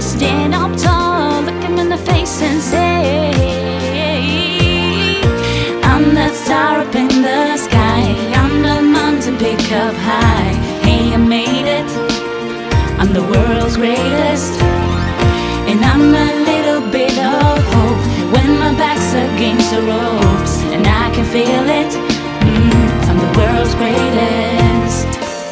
stand up tall, look him in the face and say, I'm that star up in the sky, I'm the mountain peak up high. Hey, I made it, I'm the world's greatest, and I'm a little bit of hope when my back's against the ropes and I can feel it. I'm the world's greatest.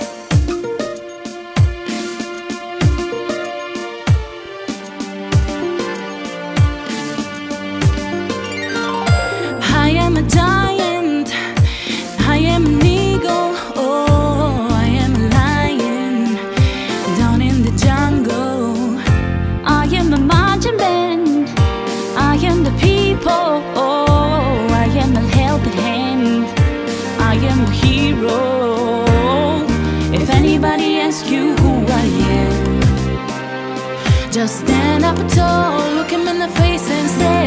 I am a giant, I am an eagle, oh, I am a lion down in the jungle. I am a marching band, I am the people, oh, I am a helping hand, I am a hero. If anybody asks you who I am, just stand up tall, look him in the face and say,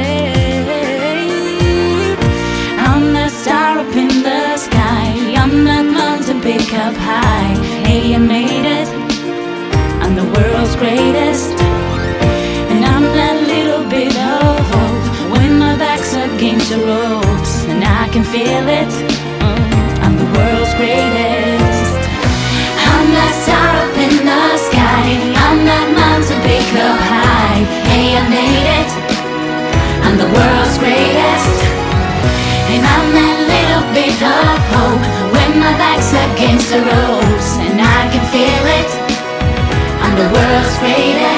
I'm that star up in the sky, I'm that mountain peak up high. Hey, I made it, I'm the world's greatest, and I'm that little bit of hope when my back's against the ropes and I can feel it. I'm the world's greatest. I'm that star up in the sky, I'm that mountain peak up high. Hey, I made it, I'm the world's greatest, and I'm that little bit of hope when my back's against the ropes and I can feel it. I'm the world's greatest.